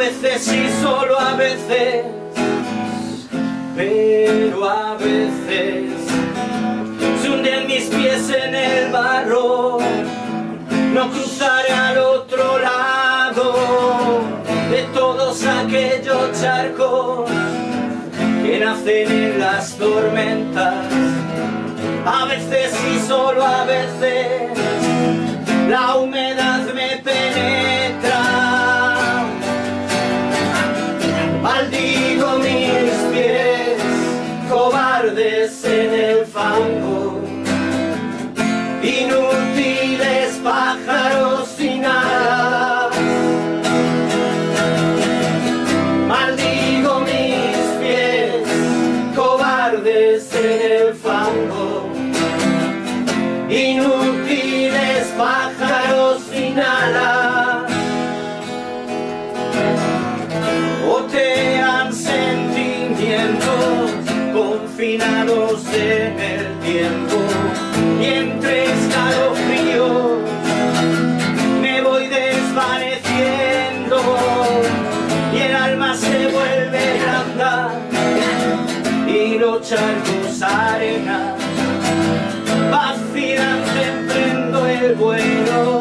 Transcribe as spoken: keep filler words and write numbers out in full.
veces y solo a veces, pero a veces se hunden mis pies en el barro. No cruzaré al otro lado de todos aquellos charcos que nacen en las tormentas. A veces y solo a veces la humedad me penetra. Maldigo mis pies, cobardes en el fango, inútiles pájaros sin alas. Maldigo mis pies, cobardes en el fango, inútiles pájaros sin alas. Otean sentimientos confinados en el tiempo, y entre escalofríos me voy desvaneciendo, y el alma se vuelve blanda y los charcos arena. Vacilante emprendo el vuelo.